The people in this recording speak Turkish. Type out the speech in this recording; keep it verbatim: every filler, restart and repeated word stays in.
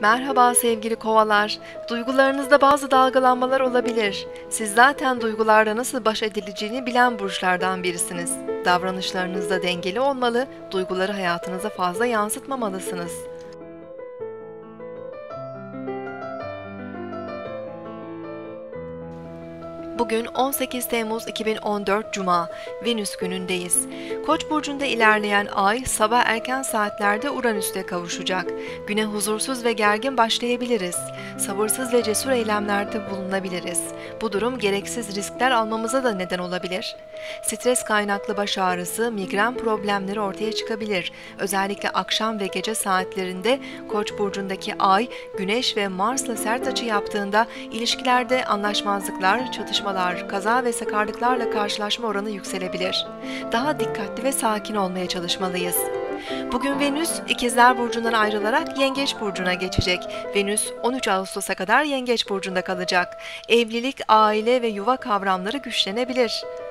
Merhaba sevgili kovalar. Duygularınızda bazı dalgalanmalar olabilir. Siz zaten duygularla nasıl baş edileceğini bilen burçlardan birisiniz. Davranışlarınızda dengeli olmalı, duyguları hayatınıza fazla yansıtmamalısınız. Bugün on sekiz Temmuz iki bin on dört Cuma, Venüs günündeyiz. Koç burcunda ilerleyen ay sabah erken saatlerde Uranüs'le kavuşacak. Güne huzursuz ve gergin başlayabiliriz. Sabırsız ve cesur eylemlerde bulunabiliriz. Bu durum gereksiz riskler almamıza da neden olabilir. Stres kaynaklı baş ağrısı, migren problemleri ortaya çıkabilir. Özellikle akşam ve gece saatlerinde Koç burcundaki ay, Güneş ve Mars'la sert açı yaptığında ilişkilerde anlaşmazlıklar, çatışmalar, kaza ve sakarlıklarla karşılaşma oranı yükselebilir. Daha dikkatli ve sakin olmaya çalışmalıyız. Bugün Venüs, İkizler Burcu'ndan ayrılarak Yengeç Burcu'na geçecek. Venüs on üç Ağustos'a kadar Yengeç Burcu'nda kalacak. Evlilik, aile ve yuva kavramları güçlenebilir.